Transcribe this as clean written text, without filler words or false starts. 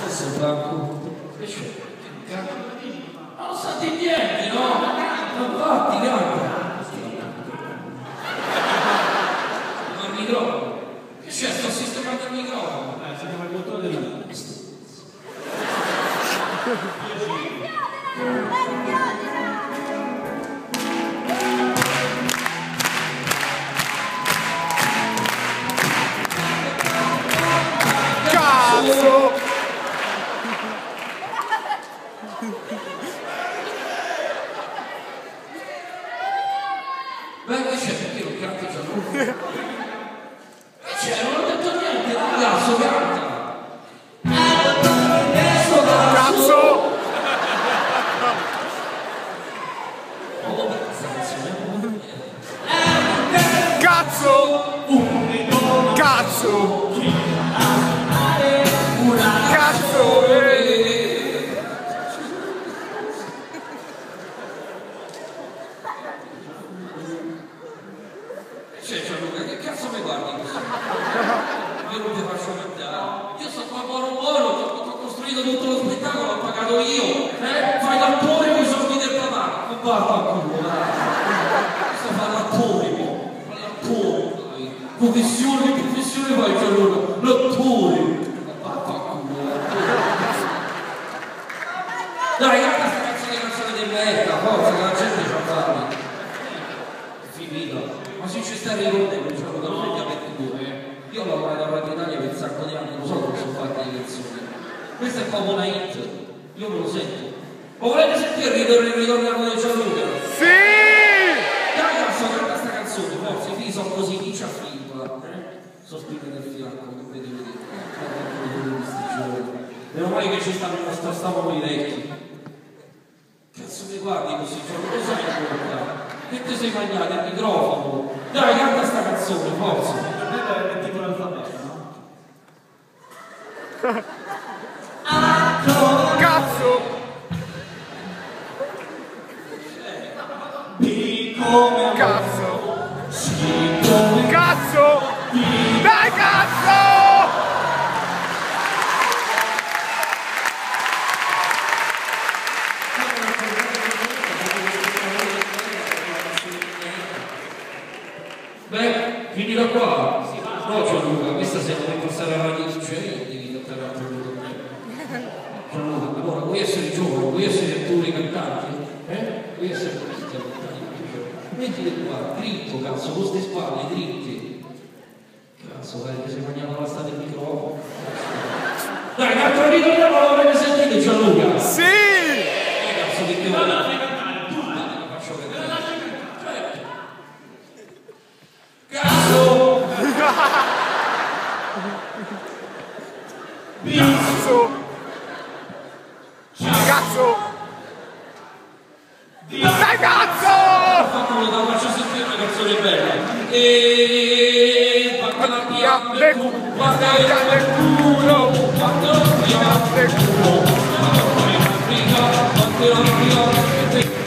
Adesso Franco, che c'è? Ma non sa di niente, no? Non fatti, canta. Ma il microfono? Che c'è? Sto sistemando il microfono. Si chiama il bottone della... Cazzo! Beh, che c'è? Perché non canto già lui? Che c'è? Non ho detto niente, ragazzo, canta! Cazzo! Oh, questa canzone Cazzo! Cazzo! Cazzo! C'è Gianluca, che cazzo mi guardi così? Io non ti faccio cantare. Io sto qua buono, ho costruito tutto lo spettacolo, l'ho pagato io. Fai l'attore con i soldi del papà. Non parla a culo, dai. Sto a fare l'attore, mo. Fai l'attore, dai. Professione fai Gianluca. L'attore. Non parla a culo, l'attore. Dai, canta sta canzone di merda, forza, che la gente ci ha fatto. Finita. Ma se ci stai ricordando, diciamo che non è che io ho lavorato a Radio Italia per un sacco di anni, non so come sono fatte le canzoni. Questa è proprio una hit, io me lo sento. Ma volete sentire il ritorno di Gianluca? Sì! Dai cazzo, canta sta canzone, forse i figli sono così, chi c'ha finto? Sono spinte nel fianco, non vedevo di questi giorni. Meno male che ci stavamo i vecchi. Cazzo mi guardi così, Gianluca, lo sai ancora? Che ti sei mangiato il microfono? Dai, canta sta canzone, forza! È tipo l'alfabeto, no? Cazzo! Cazzo! Cazzo! Dai cazzo! Beh, finita qua. No Gianluca, questa se non vuoi passare avanti DJ devi cantare altro per me. Gianluca, allora vuoi essere giovane, vuoi essere attori cantanti? Vuoi essere artisti cantanti? Mettili qua, dritto cazzo, con queste spalle, dritti. Cazzo, che se mangiamo la strada il microfono. Dai, cazzo, ritorniamo, l'avete sentito Gianluca? Sì! Cazzo, che devo dire? Faccio vedere. Cazzo! Cazzo! Dai cazzo! Fammelo, la faccio sentire una canzone bella. Via del culo! Via del culo! Via del culo!